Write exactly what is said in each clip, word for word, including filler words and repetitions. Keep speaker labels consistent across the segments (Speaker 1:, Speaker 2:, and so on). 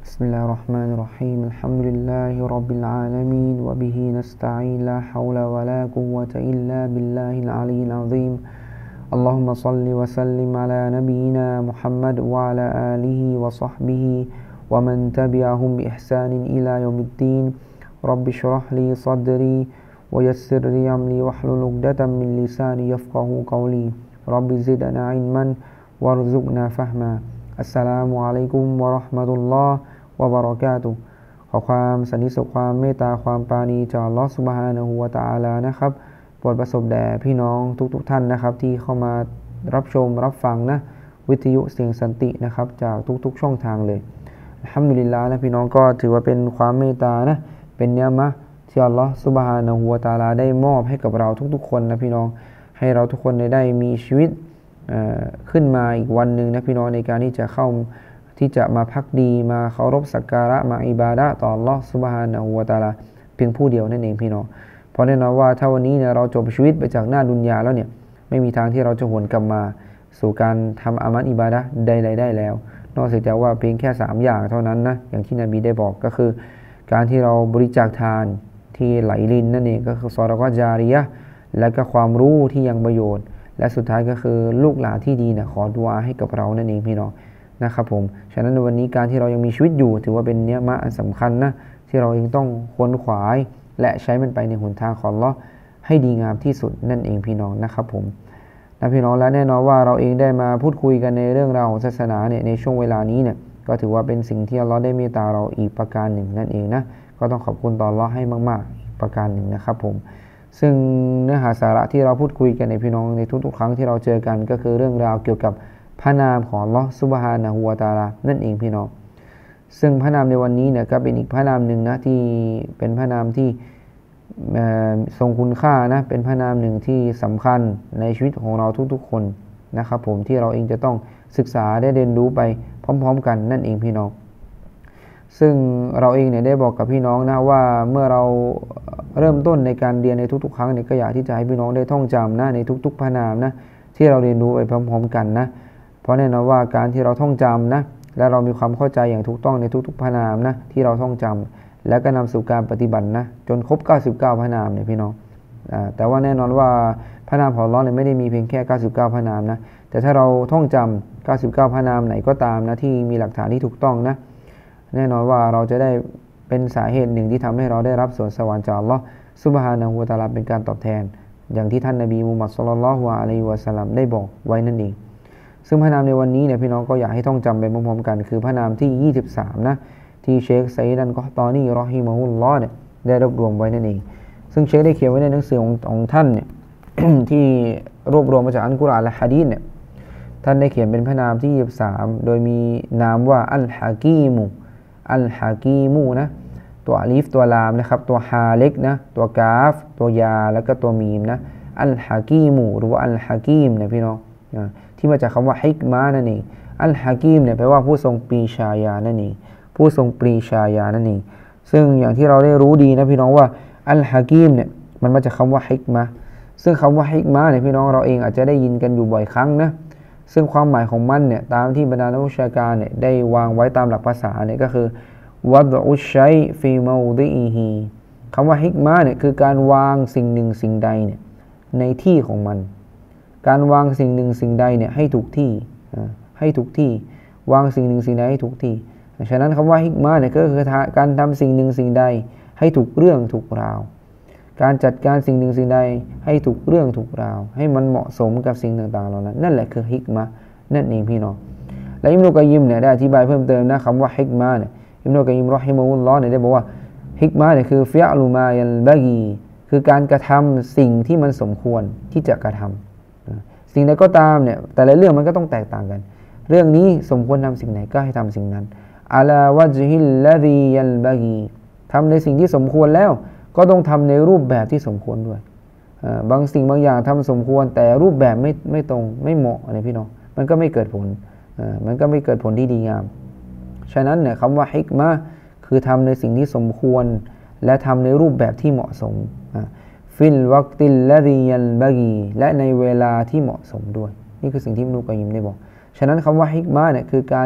Speaker 1: بسم الله الرحمن الرحيم الحمد لله رب العالمين وبه نستعين لا حول ولا قوة إلا بالله العلي العظيم اللهم صل وسلم على نبينا محمد وعلى آله وصحبه ومن تبعهم بإحسان إلى يوم الدين رب اشرح لي صدري ويسر لي أمري واحلل عقدة من لساني يفقهوا قولي رب زدنا علما وارزقنا فهماอัสสลามุอะลัยกุมวะเราะห์มะตุลลอฮ์วะบะเราะกาตุฮ์ขอความสันติสุขความเมตตาความปราณีจากอัลเลาะห์ซุบฮานะฮูวะตะอาลานะครับโปรดประสบแด่พี่น้องทุกๆท่านนะครับที่เข้ามารับชมรับฟังนะวิทยุเสียงสันตินะครับจากทุกๆช่องทางเลยอัลฮัมดุลิลลาห์นะพี่น้องก็ถือว่าเป็นความเมตตานะเป็นเนียมะห์ที่อัลเลาะห์ซุบฮานะฮูวะตะอาลาได้มอบให้กับเราทุกๆคนนะพี่น้องให้เราทุกคนได้มีชีวิตขึ้นมาอีกวันหนึ่งนะพี่น้องในการที่จะเข้าที่จะมาพักดีมาเคารพสักการะมาอิบาดะห์ต่ออัลเลาะห์ซุบฮานะฮูวะตะอาลาเพียงผู้เดียวนั่นเองพี่น้องเพราะแน่นอนว่าถ้าวันนี้เนี่ยเราจบชีวิตไปจากหน้าดุนยาแล้วเนี่ยไม่มีทางที่เราจะหวนกลับมาสู่การทำอามัลอิบาดะห์ใดๆได้แล้วนอกจากว่าเพียงแค่สามอย่างเท่านั้นนะอย่างที่นบีได้บอกก็คือการที่เราบริจาคทานที่ไหลรินนั่นเองก็คือซอดะกอฮ์ญาริยะห์และก็ความรู้ที่ยังประโยชน์และสุดท้ายก็คือลูกหลานที่ดีนะขอดุอาให้กับเรานั่นเองพี่น้องนะครับผมฉะนั้นในวันนี้การที่เรายังมีชีวิตอยู่ถือว่าเป็นเนียมะห์อันสำคัญนะที่เราเองต้องค้นขวายและใช้มันไปในหนทางของอัลเลาะห์ให้ดีงามที่สุดนั่นเองพี่น้องนะครับผมนะพี่น้องและแน่นอนว่าเราเองได้มาพูดคุยกันในเรื่องราวของศาสนาเนี่ยในช่วงเวลานี้เนี่ยก็ถือว่าเป็นสิ่งที่อัลเลาะห์ได้เมตตาเราอีกประการหนึ่งนั่นเองนะก็ต้องขอบคุณต่ออัลเลาะห์ให้มากๆประการหนึ่งนะครับผมซึ่งเนื้อหาสาระที่เราพูดคุยกันในพี่น้องในทุกๆครั้งที่เราเจอกันก็คือเรื่องราวเกี่ยวกับพระนามของอัลเลาะห์ซุบฮานะฮูวะตะอาลานั่นเองพี่น้องซึ่งพระนามในวันนี้เนี่ยก็เป็นอีกพระนามหนึ่งนะที่เป็นพระนามที่ทรงคุณค่านะเป็นพระนามหนึ่งที่สำคัญในชีวิตของเราทุกๆคนนะครับผมที่เราเองจะต้องศึกษาได้เรียนรู้ไปพร้อมๆกันนั่นเองพี่น้องซึ่งเราเองเนี่ยได้บอกกับพี่น้องนะว่าเมื่อเราเริ่มต้นในการเรียนในทุกๆครั้งเนี่ยก็อยากที่จะให้พี่น้องได้ท่องจำนะในทุกๆพระนามนะที่เราเรียนรู้ไปพร้อมๆกันนะเพราะแน่นอนว่าการที่เราท่องจำนะและเรามีความเข้าใจอย่างถูกต้องในทุกๆพระนามนะที่เราท่องจำแล้วก็นำสู่การปฏิบัตินะจนครบเก้าสิบเก้าพระนามเนี่ยพี่น้องอ่าแต่ว่าแน่นอนว่าพระนามของอัลเลาะห์เนี่ยไม่ได้มีเพียงแค่เก้าสิบเก้าพระนามนะแต่ถ้าเราท่องจำเก้าสิบเก้าพระนามไหนก็ตามนะที่มีหลักฐานที่ถูกต้องนะแน่นอนว่าเราจะได้เป็นสาเหตุหนึ่งที่ทำให้เราได้รับส่วนสวรรค์จากอัลเลาะห์ซุบฮานะฮูวะตะอาลาเป็นการตอบแทนอย่างที่ท่านนบีมุฮัมมัดศ็อลลัลลอฮุอะลัยฮิวะซัลลัมได้บอกไว้นั่นเองซึ่งพระนามในวันนี้เนี่ยพี่น้องก็อยากให้ท่องจำไปพร้อมๆกันคือพระนามที่ยี่สิบสามนะที่เชคไซดันกอฮตอนีรอฮิมะฮุลลอฮ์เนี่ยได้รวบรวมไว้นั่นเองซึ่งเชคได้เขียนไว้ในหนังสือของของท่านเนี่ย ที่รวบรวมมาจากอัลกุรอานและหะดีษเนี่ยท่านได้เขียนเป็นพระนามที่ยี่สิบสามโดยมีนามว่าอัลฮะกีมุอัลฮะกีมูนะตัวอลิฟตัวลามนะครับตัวฮาเล็กนะตัวกาฟตัวยาแล้วก็ตัวมีมนะอัลฮะกีมูหรือว่าอัลฮะกีมเนี่ยพี่น้องที่มาจากคำว่าฮิกมานั่นเองอัลฮะกีมเนี่ยแปลว่าผู้ทรงปรีชาญาณนั่นเองผู้ทรงปรีชาญาณนั่นเองซึ่งอย่างที่เราได้รู้ดีนะพี่น้องว่าอัลฮะกีมเนี่ยมันมาจากคำว่าฮิกมาซึ่งคำว่าฮิกมาเนี่ยพี่น้องเราเองอาจจะได้ยินกันอยู่บ่อยครั้งนะซึ่งความหมายของมันเนี่ยตามที่บรรดานักวิชาการเนี่ยได้วางไว้ตามหลักภาษาเนี่ยก็คือวัดอุชัยฟีมาอุดิอีฮีคำว่าฮิกมาเนี่ยคือการวางสิ่งหนึ่งสิ่งใดเนี่ยในที่ของมันการวางสิ่งหนึ่งสิ่งใดเนี่ยให้ถูกที่ให้ถูกที่วางสิ่งหนึ่งสิ่งใดให้ถูกที่ฉะนั้นคำว่าฮิกมาเนี่ยก็คือการทำสิ่งหนึ่งสิ่งใดให้ถูกเรื่องถูกราวการจัดการสิ่งหนึ่งสิ่งใดให้ถูกเรื่องถูกราวให้มันเหมาะสมกับสิ่งต่างๆเหล่านั้นนั่นแหละคือฮิกมะนั่นเองพี่น้องและอิบนุกอยยิมเนี่ยได้อธิบายเพิ่มเติมนะคำว่าฮิกมะเนี่ยอิบนุกอยยิมรอฮิมะฮุลลอฮ์เนี่ยได้บอกว่าฮิกมะเนี่ยคือฟิอลุมายัลบะกีคือการกระทำสิ่งที่มันสมควรที่จะกระทำสิ่งใดก็ตามเนี่ยแต่ละเรื่องมันก็ต้องแตกต่างกันเรื่องนี้สมควรทำสิ่งไหนก็ให้ทำสิ่งนั้นอะลาวะจฮิลลซียัลบะกีทำในสิ่งที่สมควรแล้วก็ต้องทำในรูปแบบที่สมควรด้วยบางสิ่งบางอย่างทำสมควรแต่รูปแบบไม่ไม่ตรงไม่เหมาะอะไรพี่น้องมันก็ไม่เกิดผลมันก็ไม่เกิดผลที่ดีงามฉะนั้นเนี่ยคำว่าฮิกมะคือทำในสิ่งที่สมควรและทำในรูปแบบที่เหมาะสมฟิลวักติลละดียัลบะกีและในเวลาที่เหมาะสมด้วยนี่คือสิ่งที่อิบนุกอยยิมได้บอกฉะนั้นคำว่าฮิกมะเนี่ยคือการ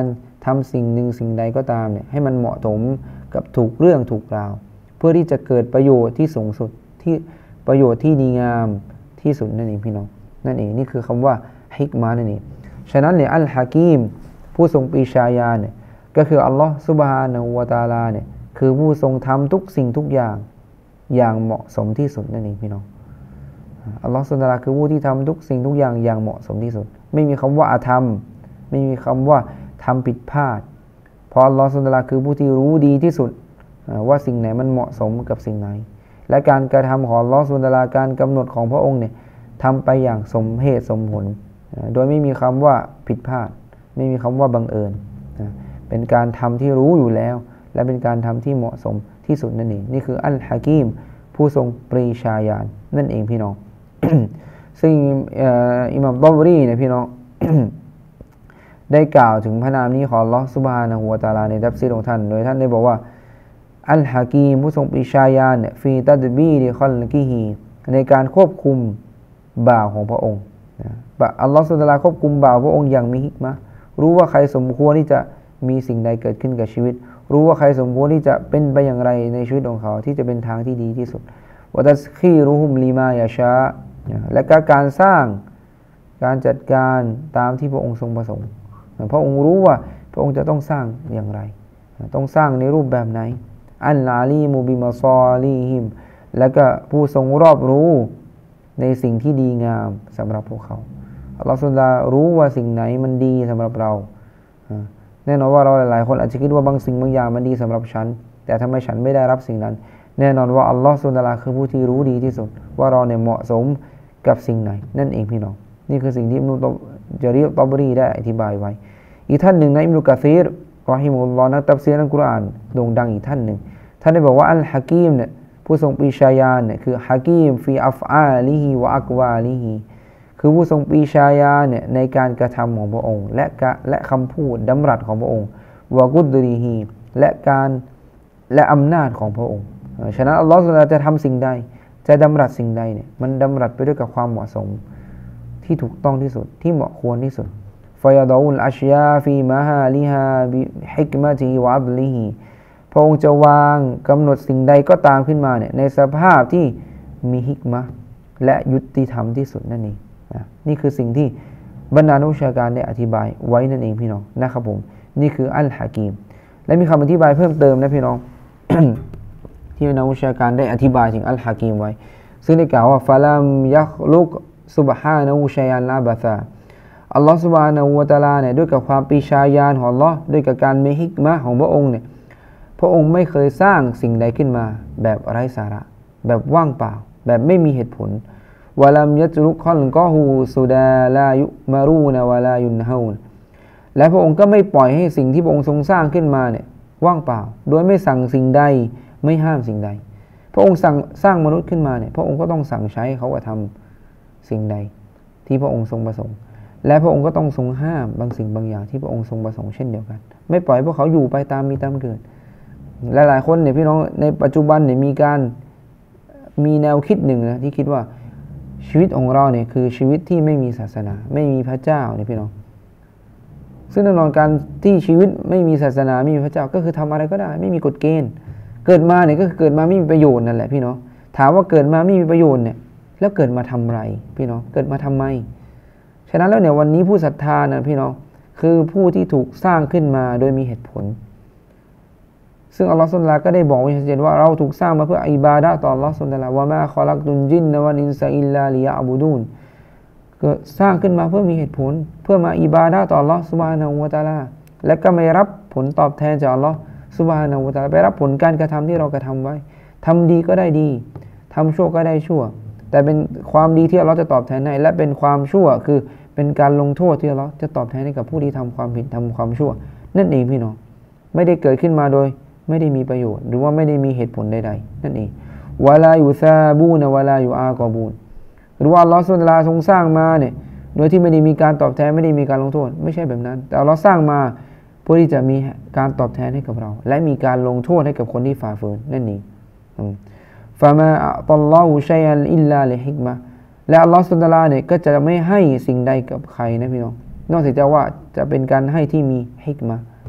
Speaker 1: ทำสิ่งหนึ่งสิ่งใดก็ตามเนี่ยให้มันเหมาะสมกับถูกเรื่องถูกราวเพื่อที่จะเกิดประโยชน์ที่สูงสุดที่ประโยชน์ที่ดีงามที่สุดนั่นเองพี่น้องนั่นเองนี่คือคำว่าฮิกมานั่นเองฉะนั้นเนี่ยอัลฮะกีมผู้ทรงปรีชาญาณเนี่ยก็คืออัลลอฮ์ซุบฮานะฮูวะตะอาลาเนี่ยคือผู้ทรงทำทุกสิ่งทุกอย่างอย่างเหมาะสมที่สุดนั่นเองพี่น้องอัลลอฮ์ซุบฮานะฮูวะตะอาลาคือผู้ที่ทำทุกสิ่งทุกอย่างอย่างเหมาะสมที่สุดไม่มีคำว่าอาธรรมไม่มีคำว่าทำผิดพลาดเพราะอัลลอฮ์ซุบฮานะฮูวะตะอาลาคือผู้ที่รู้ดีที่สุดว่าสิ่งไหนมันเหมาะสมกับสิ่งไหนและการกระทำของอัลลอฮ์ซุบฮานะฮูวะตะอาลาการกำหนดของพระองค์เนี่ยทำไปอย่างสมเหตุสมผลโดยไม่มีคำว่าผิดพลาดไม่มีคำว่าบังเอิญเป็นการทำที่รู้อยู่แล้วและเป็นการทำที่เหมาะสมที่สุดนั่นเองนี่คืออัลฮะกีมผู้ทรงปรีชาญาณนั่นเองพี่น้อง ซึ่งอิหม่ามตอบรีเนี่ยพี่น้อง ได้กล่าวถึงพระนามนี้ของอัลลอฮ์ซุบฮานะฮูวะตะอาลาในตัฟซีรของท่านโดยท่านได้บอกว่าอัลฮะกีมผู้ทรงปรีชาญาณเนี่ยฟีตัดบีริคอลกิฮีในการควบคุมบ่าวของพระองค์อัลลอฮ์ซุบฮานะฮูวะตะอาลาควบคุมบ่าวพระองค์อย่างมีฮิกมะห์รู้ว่าใครสมควรที่จะมีสิ่งใดเกิดขึ้นกับชีวิตรู้ว่าใครสมควรที่จะเป็นไปอย่างไรในชีวิตของเขาที่จะเป็นทางที่ดีที่สุดวะตัสคีรุฮุมลิมายาชาและก็การสร้างการจัดการตามที่พระองค์ทรงประสงค์พระองค์รู้ว่าพระองค์จะต้องสร้างอย่างไรต้องสร้างในรูปแบบไหนอัลลาลีมูบิมาซอลีฮิมและก็ผู้ทรงรอบรู้ในสิ่งที่ดีงามสำหรับพวกเขาอัลลอฮฺซุบฮานะฮูวะตะอาลารู้ว่าสิ่งไหนมันดีสำหรับเราแน่นอนว่าเราหลายๆคนอาจจะคิดว่าบางสิ่งบางอย่างมันดีสำหรับฉันแต่ทำไมฉันไม่ได้รับสิ่งนั้นแน่นอนว่าอัลลอฮฺซุบฮานะฮูวะตะอาลาคือผู้ที่รู้ดีที่สุดว่าเราเนี่ยเหมาะสมกับสิ่งไหนนั่นเองพี่น้องนี่คือสิ่งที่อิบนุจารีรตอบรีได้อธิบายไว้อีกท่านหนึ่งนะอิบนุกะซีรรอฮิมุลลอฮ์นักตัฟซีรอัลกุรอานโด่งดังอีกท่านหนึ่งท่านได้บอกว่าอัลฮะกีมเนี่ยผู้ทรงปรีชาญาณเนี่ยคือฮะกีมฟีอัฟอาลิฮิวะอักวาลิฮิคือผู้ทรงปรีชาญาณเนี่ยในการกระทำของพระองค์และและคำพูดดำรัสของพระองค์วะกุดริฮีและการและอำนาจของพระองค์ฉะนั้นอัลลอฮฺจะทำสิ่งใดจะดำรัสสิ่งใดเนี่ยมันดำรัสไปด้วยกับความเหมาะสมที่ถูกต้องที่สุดที่เหมาะควรที่สุดฟายดออุลอัชยาฟีมะฮาลิฮาบิฮิกมะติวะอัดลิฮีพระองค์จะวางกำหนดสิ่งใดก็ตามขึ้นมาเนี่ยในสภาพที่มีฮิกมะและยุติธรรมที่สุดนั่นเองนี่คือสิ่งที่บรรดานักวิชาการได้อธิบายไว้นั่นเองพี่น้องนะครับผมนี่คืออัลฮะกีมและมีคำอธิบายเพิ่มเติมนะพี่น้อง ที่นักวิชาการได้อธิบายถึงอัลฮะกีมไว้ซึ่งได้กล่าวว่าฟะลัมยัคลุกซุบฮานะฮูชัยันลาบะซาอัลลอฮฺซุบฮานะฮูวะตะอาลาเนี่ยด้วยกับความปรีชาญาณของอัลลอฮ์ด้วยกับการมีฮิกมะห์ของพระองค์เนี่ยพระองค์ไม่เคยสร้างสิ่งใดขึ้นมาแบบไร้สาระแบบว่างเปล่าแบบไม่มีเหตุผลวะลัมยัตรุกคอลกอฮูซุดาลายุมารูนวะลายุนฮาวนและพระองค์ก็ไม่ปล่อยให้สิ่งที่พระองค์ทรงสร้างขึ้นมาเนี่ยว่างเปล่าโดยไม่สั่งสิ่งใดไม่ห้ามสิ่งใดพระองค์สั่งสร้างมนุษย์ขึ้นมาเนี่ยพระองค์ก็ต้องสั่งใช้เขากระทำสิ่งใดที่พระองค์ทรงประสงค์และพระองค์ก็ต้องทรงห้ามบางสิ่งบางอย่างที่พระองค์ทรงประสงค์เช่นเดียวกันไม่ปล่อยพวกเขาอยู่ไปตามมีตามเกิดและหลายคนเนี่ยพี่น้องในปัจจุบันเนี่ยมีการมีแนวคิดหนึ่งนะที่คิดว่าชีวิตของเราเนี่ยคือชีวิตที่ไม่มีศาสนาไม่มีพระเจ้าเนี่ยพี่น้องซึ่งแน่นอนการที่ชีวิตไม่มีศาสนาไม่มีพระเจ้าก็คือทำอะไรก็ได้ไม่มีกฎเกณฑ์เกิดมาเนี่ยก็คือเกิดมาไม่มีประโยชน์นั่นแหละพี่น้องถามว่าเกิดมาไม่มีประโยชน์เนี่ยแล้วเกิดมาทำไรพี่น้องเกิดมาทำไมฉะนั้นแล้วเนี่ยวันนี้ผู้ศรัทธานะพี่น้องคือผู้ที่ถูกสร้างขึ้นมาโดยมีเหตุผลซึ่งอัลลอฮฺซุบฮานะฮูวะตะอาลาก็ได้บอกไว้ชัดเจนว่าเราถูกสร้างมาเพื่ออิบาดะห์ต่ออัลลอฮฺซุบฮานะฮูวะตะอาลาวะมาคอลักตุลจินนะวัลอินซาอิลลาลิยะอ์บุดูนก็สร้างขึ้นมาเพื่อมีเหตุผลเพื่อมาอิบาดะห์ต่ออัลลอฮฺซุบฮานะฮูวะตะอาลาและก็ไม่รับผลตอบแทนจากอัลลอฮฺซุบฮานะฮูวะตะอาลาไปรับผลการกระทำที่เรากระทำไว้ทำดีก็ได้ดีทำชั่วก็ได้ชั่วแต่เป็นความดีที่อัลลอฮฺจะตอบแทนให้และเป็นความชั่วคือเป็นการลงโทษที่อัลลอฮฺจะตอบแทนให้กับผู้ที่ทำความผิดทำความชั่วนั่นเองพี่น้องไม่ได้เกิดขึ้นมาโดยไม่ได้มีประโยชน์หรือว่าไม่ได้มีเหตุผลใดๆนั่นเองวะลายุซาบูนวะลายุอากอบูนหรือว่าอัลลอฮฺซุบฮานะฮูวะตะอาลาทรงสร้างมาเนี่ยโดยที่ไม่ได้มีการตอบแทนไม่ได้มีการลงโทษไม่ใช่แบบนั้นแต่อัลลอฮฺสร้างมาเพื่อที่จะมีการตอบแทนให้กับเราและมีการลงโทษให้กับคนที่ฝ่าฝืนนั่นเองฟะมาอะตัลลอฮุชัยอันอิลลาลิฮิกมะและอัลลอฮฺซุบฮานะฮูวะตะอาลาเนี่ยก็จะไม่ให้สิ่งใดกับใครนะพี่น้องนอกจากว่าจะเป็นการให้ที่มีฮิกมะ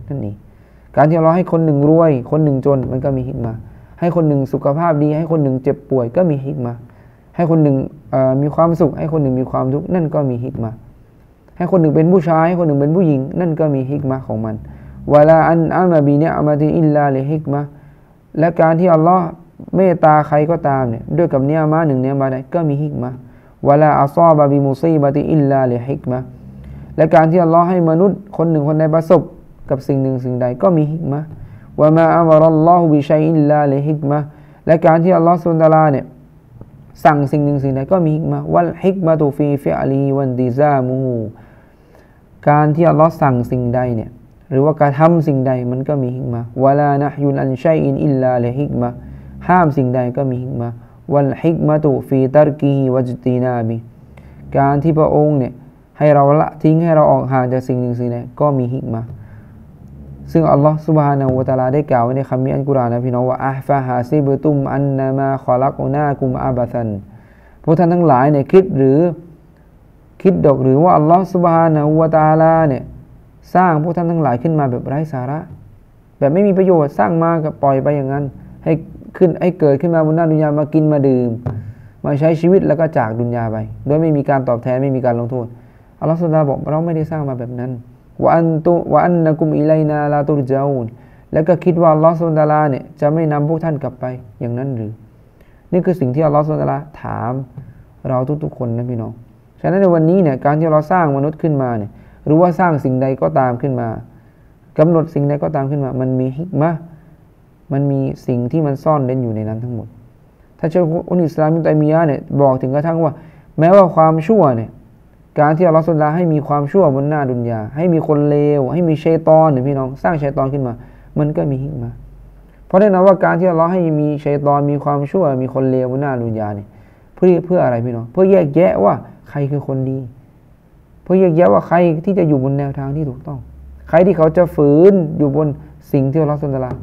Speaker 1: นั่นเองการที่อัลเลาะห์ให้คนหนึ่งรวยคนหนึ่งจนมันก็มีฮิกมะห์ให้คนหนึ่งสุขภาพดีให้คนหนึ่งเจ็บป่วยก็มีฮิกมะห์ให้คนหนึ่งมีความสุขให้คนหนึ่งมีความทุกข์นั่นก็มีฮิกมะห์ให้คนหนึ่งเป็นผู้ชายให้คนหนึ่งเป็นผู้หญิงนั่นก็มีฮิกมะห์ของมันวะลาอันอัมบินิอ์มะติอิลลาลิฮิกมะห์และการที่อัลเลาะห์เมตตาใครก็ตามเนี่ยด้วยกับเนียมะห์หนึ่งเนียมะห์ใดก็มีฮิกมะห์วะลาอัศอบะบิมุซีบะติอิลลาลิฮิกมะห์และการที่อัลเลาะห์ให้มนุษย์คนหนึ่งคนใดประสบกับสิ่งหนึ่งสิ่งใดก็มีฮิกมะห์วะมาอัมรัลลอฮุบิชัยอิลลาลิฮิกมะห์และการที่อัลเลาะห์ซุบฮานะฮูวะตะอาลาเนี่ยสั่งสิ่งหนึ่งสิ่งใดก็มีฮิกมะห์วัลฮิกมะตุฟีฟิอลีวันติซามูการที่อัลเลาะห์สั่งสิ่งใดเนี่ยหรือว่าการทำสิ่งใดมันก็มีฮิกมะห์วะลานะฮยุนอันชัยอินอิลลาลิฮิกมะห์ห้ามสิ่งใดก็มีฮิกมะห์วัลฮิกมะตุฟีตัรกิฮิวัจตินาบิการที่พระองค์เนี่ยให้เราละทิ้งให้เราออกห่างจากสิ่งหนึ่งสิ่งใดก็มีฮิกมะห์ซึ่งอัลลอฮฺซุบฮานะฮูวะตะอาลาได้กล่าวไว้ในคัมภีร์อัลกุรอานนะพี่น้องว่าอะฟะฮาซิบตุมอันนามาคอลักนากุมอาบะซันพวกท่านทั้งหลายเนี่ยคิดหรือคิดดอกหรือว่าอัลลอฮฺซุบฮานะฮูวะตะอาลาเนี่ยสร้างพวกท่านทั้งหลายขึ้นมาแบบไร้สาระแบบไม่มีประโยชน์สร้างมาก็ปล่อยไปอย่างนั้นให้ขึ้นให้เกิดขึ้นมาบนหน้าดุนยามากินมาดื่มมาใช้ชีวิตแล้วก็จากดุนยาไปโดยไม่มีการตอบแทนไม่มีการลงโทษอัลลอฮฺซุบฮานะฮูวะตะอาลาบอกเราไม่ได้สร้างมาแบบนั้นวะอันตุวะอันนะกุมอิลัยนาลาตุรญะอูนแล้วก็คิดว่าอัลลอฮฺซุบฮานะฮูวะตะอาลาเนี่ยจะไม่นำพวกท่านกลับไปอย่างนั้นหรือนี่คือสิ่งที่อัลลอฮฺซุบฮานะฮูวะตะอาลาถามเราทุกๆคนนะพี่น้องฉะนั้นในวันนี้เนี่ยการที่เราสร้างมนุษย์ขึ้นมาเนี่ยหรือว่าสร้างสิ่งใดก็ตามขึ้นมากำหนดสิ่งใดก็ตามขึ้นมามันมีฮิกมะห์มันมีสิ่งที่มันซ่อนเร้นอยู่ในนั้นทั้งหมดถ้าเจ้าอุลอิสลามอิบนุตัยมียะห์เนี่ยบอกถึงกระทั่งว่าแม้ว่าความชั่วเนี่ยการที่อัลลอฮฺซุบฮานะฮูวะตะอาลาให้มีความชั่วบนหน้าดุนยาให้มีคนเลวให้มีชัยฏอนเนี่ยพี่น้องสร้างชัยฏอนขึ้นมามันก็มีฮิกมะห์เพราะแน่นอนว่าการที่อัลลอฮฺให้มีชัยฏอนมีความชั่วมีคนเลวบนหน้าดุนยาเนี่ยเพื่อเพื่ออะไรพี่น้องเพื่อแยกแยะว่าใครคือคนดีเพื่อแยกแยะว่าใครที่จะอยู่บนแนวทางที่ถูกต้องใครที่เขาจะฝืนอยู่บนสิ่งที่อัลลอฮฺซุบฮานะฮูวะตะอาลา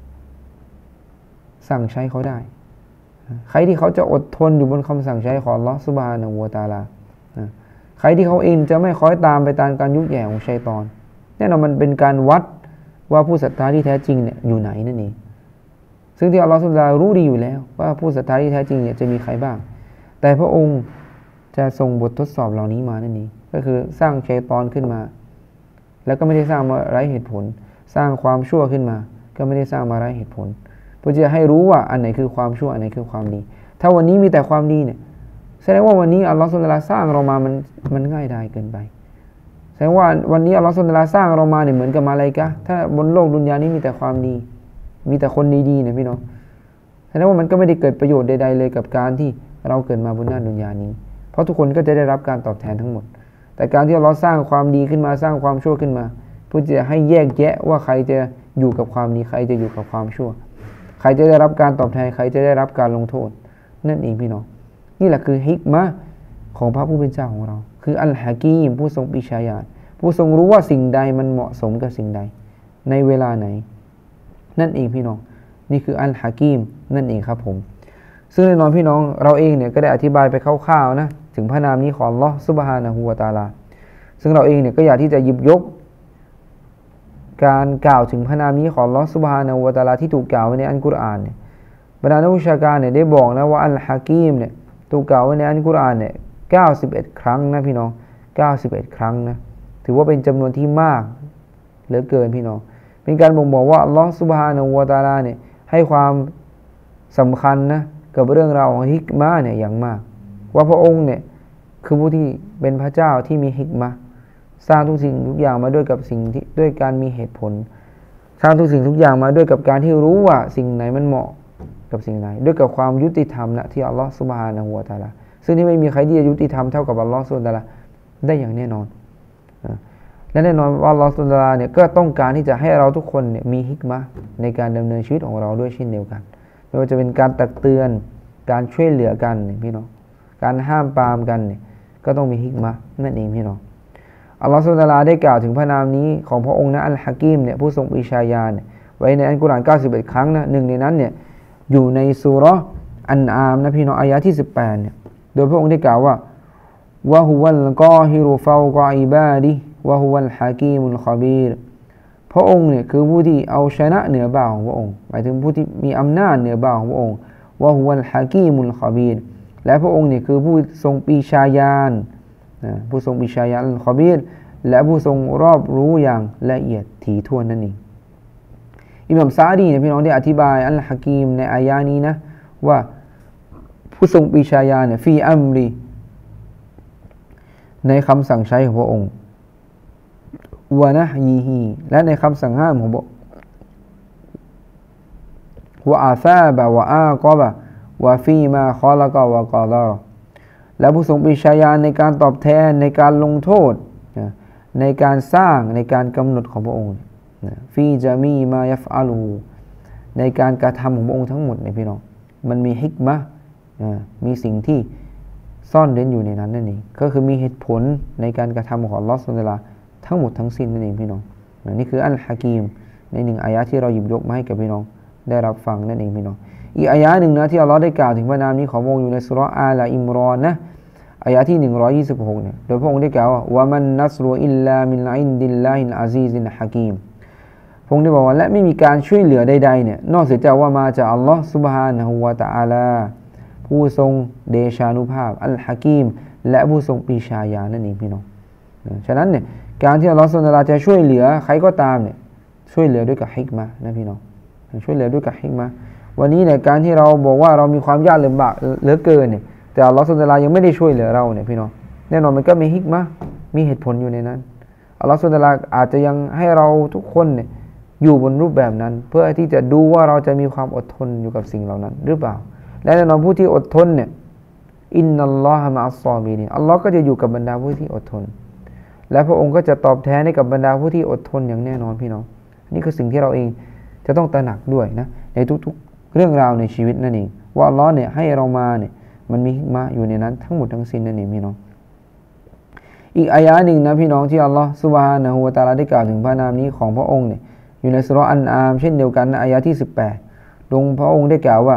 Speaker 1: สั่งใช้เขาได้ใครที่เขาจะอดทนอยู่บนคำสั่งใช้ของอัลลอฮฺซุบฮานะฮูวะตะอาลาใครที่เขาเองจะไม่คอยตามไปตามการยุแย่ของชัยฏอนแน่นอนมันเป็นการวัดว่าผู้ศรัทธาที่แท้จริงเนี่ยอยู่ไหนนั่นเองซึ่งที่อัลลอฮฺซุบฮานะฮูวะตะอาลารู้ดีอยู่แล้วว่าผู้ศรัทธาที่แท้จริงเนี่ยจะมีใครบ้างแต่พระองค์จะส่งบททดสอบเหล่านี้มานั่นเองก็คือสร้างชัยฏอนขึ้นมาแล้วก็ไม่ได้สร้างมาไร้เหตุผลสร้างความชั่วขึ้นมาก็ไม่ได้สร้างมาไร้เหตุผลเพื่อจะให้รู้ว่าอันไหนคือความชั่วอันไหนคือความดีถ้าวันนี้มีแต่ความดีเนี่ยแสดงว่าวันนี้อัลลอฮฺซุบฮานะฮูวะตะอาลาสร้างเรามามันมันง่ายดายเกินไปแสดงว่าวันนี้อัลลอฮฺซุบฮานะฮูวะตะอาลาสร้างเรามาเนี่ยเหมือนกับมาลาอิกะฮ์ถ้าบนโลกดุนยานี้มีแต่ความดีมีแต่คนดีๆเนี่ยพี่น้องแสดงว่ามันก็ไม่ได้เกิดประโยชน์ใดๆเลยกับการที่เราเกิดมาบนหน้าดุนยานี้เพราะทุกคนก็จะได้รับการตอบแทนทั้งหมดแต่การที่อัลลอฮฺสร้างความดีขึ้นมาสร้างความชั่วขึ้นมาเพื่อจะให้แยกแยะว่าใครจะอยู่กับความดีใครจะอยู่กับความชั่วใครจะได้รับการตอบแทนใครจะได้รับการลงโทษนั่นเองพี่น้องนี่แหละคือฮิกมะห์ของพระผู้เป็นเจ้าของเราคืออัลฮะกีมผู้ทรงปริชาญาณผู้ทรงรู้ว่าสิ่งใดมันเหมาะสมกับสิ่งใดในเวลาไหนนั่นเองพี่น้องนี่คืออัลฮะกีมนั่นเองครับผมซึ่งแน่นอนพี่น้องเราเองเนี่ยก็ได้อธิบายไปคร่าวๆนะถึงพระนามนี้ของอัลเลาะห์ซุบฮานะฮูวะตะอาลาซึ่งเราเองเนี่ยก็อยากที่จะหยิบยกการกล่าวถึงพระนามนี้ของอัลเลาะห์ซุบฮานะฮูวะตะอาลาที่ถูกกล่าวไว้ในอัลกุรอานเนี่ยบรรดานักวิชาการเนี่ยได้บอกนะว่าอัลฮะกีมเนี่ยถูกกล่าวไว้ในอัลกุรอานเนี่ยเก้าสิบเอ็ดครั้งนะพี่น้องเก้าสิบเอ็ดครั้งนะถือว่าเป็นจำนวนที่มากเหลือเกินพี่น้องเป็นการบ่งบอกว่าอัลเลาะห์ซุบฮานะฮูวะตะอาลาเนี่ยให้ความสำคัญนะกับเรื่องราวของฮิกมะห์เนี่ยอย่างมากว่าพระองค์เนี่ยคือผู้ที่เป็นพระเจ้าที่มีฮิกมะห์สร้างทุกสิ่งทุกอย่างมาด้วยกับสิ่งที่ด้วยการมีเหตุผลสร้างทุกสิ่งทุกอย่างมาด้วยกับการที่รู้ว่าสิ่งไหนมันเหมาะกับสิ่งไหนด้วยกับความยุติธรรมนะที่อัลลอฮฺซุบฮานะฮูวะตะอาลาซึ่งที่ไม่มีใครที่จะยุติธรรมเท่ากับอัลลอฮฺซุบฮานะฮูวะตะอาลาได้อย่างแน่นอนและแน่นอนว่าอัลลอฮฺซุบฮานะฮูวะตะอาลาเนี่ยก็ต้องการที่จะให้เราทุกคนเนี่ยมีฮิกมะห์ในการดำเนินชีวิตของเราด้วยเช่นเดียวกันไม่ว่าจะเป็นการตักเตือนการช่วยเหลือกันเนี่ยพี่น้องการห้ามปรามกันเนี่ยก็ต้องมีฮิกมะห์นั่นเองพี่น้องอัลลอฮฺซุบฮานะฮูวะตะอาลาได้กล่าวถึงพระนามนี้ของพระองค์นะอัลฮะกีมเนี่ยผู้ทรงปริชาญาณไว้ในอัลกุรอานเก้าสิบเอ็ดครั้งนะหนึ่งในนั้นเนี่ยอยู่ในซูเราะห์อันอามนะพี่น้องอายะที่สิบแปดเนี่ยโดยพระองค์ได้กล่าวว่าวะฮุวัลกอฮิรุฟาวกออิบาดิวะฮุวัลฮะกีมุลคอบีรพระองค์เนี่ยคือผู้ที่เอาชนะเหนือบ่าวของพระองค์หมายถึงผู้ที่มีอำนาจเหนือบ่าวของพระองค์วะฮุวัลฮะกีมุลคอบีรและพระองค์เนี่ยคือผู้ทรงปีชาญาณผู้ทรงปีชาญาณคอบีรและผู้ทรงรอบรู้อย่างละเอียดถี่ถ้วนนั่นเองอิหม่ามซาดีเนี่ยพี่น้องได้อธิบายอัลฮะกีมในอายะนี้นะว่าผู้ทรงปีชาญาณเนี่ยฟีอัมรีในคำสั่งใช้ของพระองค์วะนะฮีฮีและในคำสั่งห้ามของพระวะอาซาบะวะอากอบะวะฟีมาคอละกะวะกอดาและผู้ทรงปีชาญาณในการตอบแทนในการลงโทษในการสร้างในการกำหนดของพระองค์ฟีจามีมายัฟอาลูในการกระทำของพระองค์ทั้งหมดเนี่ยพี่น้องมันมีฮิกมะมีสิ่งที่ซ่อนเร้นอยู่ในนั้นนั่นเองก็คือมีเหตุผลในการกระทำของอัลเลาะห์ซุบฮานะฮูวะตะอาลาทั้งหมดทั้งสิ้นนั่นเองพี่น้องนี่คืออัลฮะกีมในหนึ่งอายะที่เราหยิบยกมาให้กับพี่น้องได้รับฟังนั่นเองพี่น้องอีกอายะหนึ่งนะที่อัลเลาะห์ได้กล่าวถึงพระนามนี้ของพระองค์อยู่ในซูเราะห์อาลอิมรอนนะอายะที่หนึ่งร้อยยี่สิบหกเนี่ยโดยพระองค์ได้กล่าวว่าวะมันนัสรุอิลลามินอินดิลลาฮิลอาซีซิลฮะกีมพระองค์ได้บอกว่าและไม่มีการช่วยเหลือใดๆเนี่ยนอกเสียจากว่ามาจากอัลเลาะห์ซุบฮานะฮูวะตะอาลาผู้ทรงเดชานุภาพอัลฮะกีมและผู้ทรงปีชาญาณนั่นเองพี่น้องฉะนั้นเนี่ยการที่อัลเลาะห์ซุบฮานะฮูวะตะอาลาจะช่วยเหลือใครก็ตามเนี่ยช่วยเหลือด้วยกับฮิกมะห์นะพี่น้องช่วยเหลือด้วยกับฮิกมะห์วันนี้เนี่ยการที่เราบอกว่าเรามีความยากลำบากเหลือเกินเนี่ยแต่อัลเลาะห์ซุบฮานะฮูวะตะอาลายังไม่ได้ช่วยเหลือเราเนี่ยพี่น้องแน่นอนมันก็มีฮิกมะห์มีเหตุผลอยู่ในนั้นอัลเลาะห์ซุบฮานะฮูวะตะอาลาอาจจะยังให้เราทุกคนเนี่ยอยู่บนรูปแบบนั้นเพื่อที่จะดูว่าเราจะมีความอดทนอยู่กับสิ่งเหล่านั้นหรือเปล่าและแน่นอนผู้ที่อดทนเนี่ยอินนัลลอฮะมะอัสซอบีรินอัลเลาะห์ก็จะอยู่กับบรรดาผู้ที่อดทนและพระองค์ก็จะตอบแทนให้กับบรรดาผู้ที่อดทนอย่างแน่นอนพี่น้องนี่คือสิ่งที่เราเองจะต้องตระหนักด้วยนะในทุกๆเรื่องราวในชีวิตนั่นเองว่าอัลเลาะห์เนี่ยให้เรามาเนี่ยมันมีฮิกมะห์อยู่ในนั้นทั้งหมดทั้งสิ้นนั่นเองพี่น้องอีกอายะหนึ่งนะพี่น้องที่อัลเลาะห์ซุบฮานะฮูวะตะอาลาได้กล่าวถึงพระนามนี้ของพระองค์เนี่ยอยู่ในซูเราะห์อันอามเช่นเดียวกันในอายะที่สิบแปดลงพระองค์ได้กล่าวว่า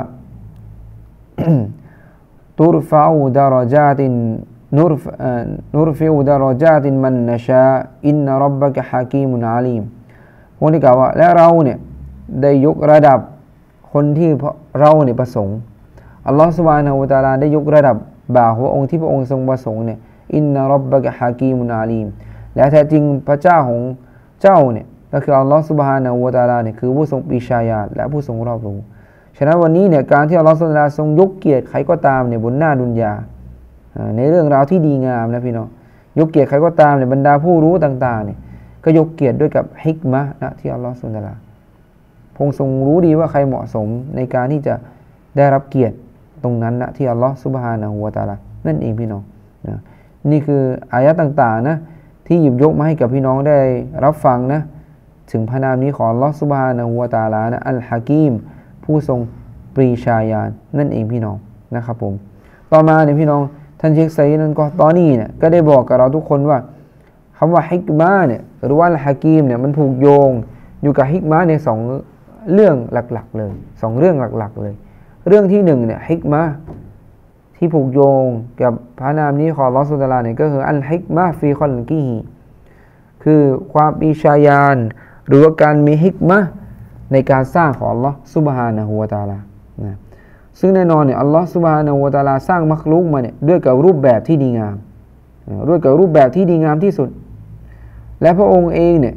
Speaker 1: ตุรฟะอูดารญาตินนุรฟนุรฟิอูดารญาตินมันนะชาอินนะร็อบบะกะฮะกีมุนอาลีมพระองค์ได้กล่าวว่าและเราเนี่ยได้ยกระดับคนที่เราเนี่ยประสงค์อัลลอฮฺซุบฮานะฮูวะตะอาลาได้ยกระดับบ่าวพระองค์ที่พระองค์ทรงประสงค์เนี่ยอินนะร็อบบะกะฮะกีมุนอาลีมและแท้จริงพระเจ้าของเจ้าเนี่ยก็คืออัลลอฮฺซุบฮานะฮูวะตะอาลาเนี่ยคือผู้ทรงปีชาญาณและผู้ทรงรอบรู้ฉะนั้นวันนี้เนี่ยการที่อัลลอฮฺซุบฮานะฮูวะตะอาลาทรงยกเกียรติใครก็ตามเนี่ยบนหน้าดุนยาในเรื่องราวที่ดีงามนะพี่น้องยกเกียรติใครก็ตามเนี่ยบรรดาผู้รู้ต่างๆเนี่ยก็ยกเกียรติด้วยกับฮิกมะห์นะที่อัลลอฮฺซุบฮานะฮูวะตะอาลาพงทรงรู้ดีว่าใครเหมาะสมในการที่จะได้รับเกียรติตรงนั้นนะที่อัลลอฮฺซุบฮานะฮูวะตะอาลานั่นเองพี่น้องนะนี่คืออายะต่างๆนะที่หยิบยกมาให้กับพี่น้องได้รับฟังนะถึงพระนามนี้ของอัลลอฮฺซุบฮานะฮูวะตะอาลานะอัลฮะกีมผู้ทรงปรีชาญาณนั่นเองพี่น้องนะครับผมต่อมาเนี่ยพี่น้องท่านเชคไซนันก็ตอนนี้เนี่ยก็ได้บอกกับเราทุกคนว่าคำว่าฮิกมะห์เนี่ยหรือว่าอัลฮะกีมเนี่ยมันผูกโยงอยู่กับฮิกมะห์ในสองเรื่องหลักๆเลยสองเรื่องหลักๆเลยเรื่องที่หนึ่งเนี่ยฮิกมะห์ที่ผูกโยงกับพระนามนี้ของอัลเลาะห์ซุบฮานะฮูวะตะอาลาเนี่ยก็คืออัลฮิกมะห์ฟีคอลกิฮีคือความปีชาญาณหรือว่าการมีฮิกมะห์ในการสร้างของอัลเลาะห์ซุบฮานะฮูวะตะอาลานะซึ่งแน่นอนเนี่ยอัลเลาะห์ซุบฮานะฮูวะตะอาลาสร้างมักลุกมาเนี่ยด้วยกับรูปแบบที่ดีงามด้วยกับรูปแบบที่ดีงามที่สุดและพระองค์เองเนี่ย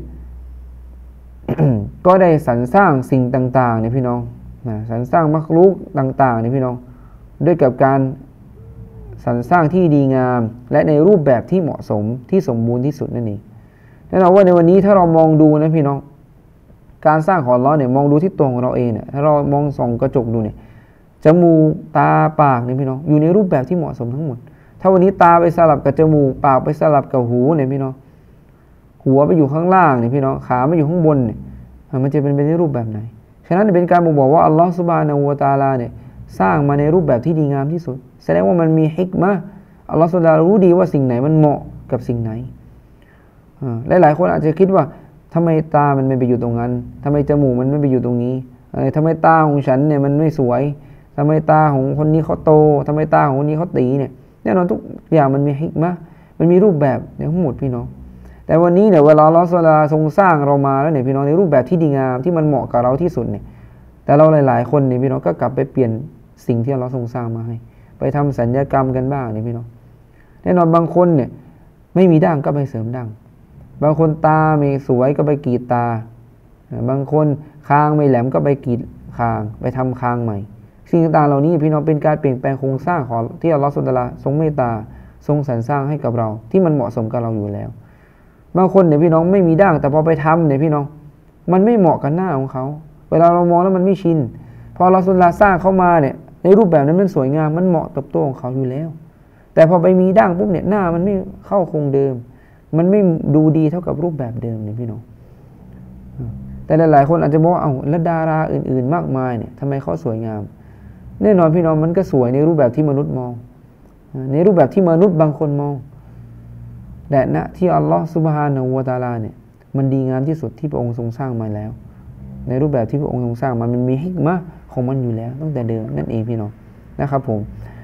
Speaker 1: ก็ได้สรรสร้างสิ่งต่างๆเนี่ยพี่น้องนะสรรสร้างมักลุกต่างๆเนี่ยพี่น้องด้วยกับการสรรสร้างที่ดีงามและในรูปแบบที่เหมาะสมที่สมบูรณ์ที่สุดนั่นเองแน่นอนว่าในวันนี้ถ้าเรามองดูนะพี่น้องการสร้างของอัลเลาะห์เนี่ยมองดูที่ตัวของเราเองเนี่ยถ้าเรามองส่องกระจกดูเนี่ยจมูกตาปากเนี่ยพี่น้องอยู่ในรูปแบบที่เหมาะสมทั้งหมดถ้าวันนี้ตาไปสลับกับจมูกปากไปสลับกับหูเนี่ยพี่น้องหัวไปอยู่ข้างล่างเนี่ยพี่น้องขาไม่อยู่ข้างบนเนี่ยมันจะเป็นไปในรูปแบบไหนฉะนั้นเป็นการบ่งบอกว่าอัลลอฮฺซุบฮานะฮูวะตะอาลาเนี่ยสร้างมาในรูปแบบที่ดีงามที่สุดแสดงว่ามันมีฮิกมะห์อัลลอฮฺซุบฮานะฮูวะตะอาลารู้ดีว่าสิ่งไหนมันเหมาะกับสิ่งไหนหลายๆคนอาจจะคิดว่าทำไมตามันไม่ไปอยู่ตรงนั้นทำไมจมูกมันไม่ไปอยู่ตรงนี้ทำไมตาของฉันเนี่ยมันไม่สวยทำไมตาของคนนี้เขาโตทำไมตาของคนนี้เขาตีเนี่ยแน่นอนทุกอย่างมันมีฮิกมะห์มันมีรูปแบบทั้งหมดพี่น้องแต่วันนี้เนี่ยเวลาอัลเลาะห์ซุบฮานะฮูวะตะอาลาทรงสร้างเรามาแล้วเนี่ยพี่น้องในรูปแบบที่ดีงามที่มันเหมาะกับเราที่สุดเนี่ยแต่เราหลายๆคนเนี่ยพี่น้องก็กลับไปเปลี่ยนสิ่งที่อัลเลาะห์ทรงสร้างมาให้ไปทำสัญญกรรมกันบ้างเนี่ยพี่น้องแน่นอนบางคนเนี่ยไม่มีดั้งก็ไปเสริมดั้งบางคนตาไม่สวยก็ไปกรีดตาบางคนคางไม่แหลมก็ไปกรีดคางไปทำคางใหม่สิ่งต่างๆเหล่านี้พี่น้องเป็นการเปลี่ยนแปลงโครงสร้างของที่อัลเลาะห์ซุบฮานะฮูวะตะอาลาทรงเมตตาทรงสรรสร้างให้กับเราที่มันเหมาะสมกับเราอยู่แล้วบางคนเนี่ยพี่น้องไม่มีดั้งแต่พอไปทำเนี่ยพี่น้องมันไม่เหมาะกับหน้าของเขาเวลาเรามองแล้วมันไม่ชินพออัลเลาะห์ซุบฮานะฮูวะตะอาลาสร้างเข้ามาเนี่ยในรูปแบบนั้นมันสวยงามมันเหมาะกับตัวของเขาอยู่แล้วแต่พอไปมีดั้งปุ๊บเนี่ยหน้ามันไม่เข้าคงเดิมมันไม่ดูดีเท่ากับรูปแบบเดิมเนี่ยพี่น้องแต่หลายๆคนอาจจะบอกว่าเอ้าแล้วดาราอื่นๆมากมายเนี่ยทำไมเขาสวยงามแน่นอนพี่น้องมันก็สวยในรูปแบบที่มนุษย์มองในรูปแบบที่มนุษย์บางคนมองแต่ณที่อัลลอฮฺซุบฮานะฮูวะตะอาลาเนี่ยมันดีงามที่สุดที่พระองค์ทรงสร้างมาแล้วในรูปแบบที่พระองค์ทรงสร้างมามันมีฮิกมะห์ของมันอยู่แล้วตั้งแต่เดิมนั่นเองพี่น้องนะครับผม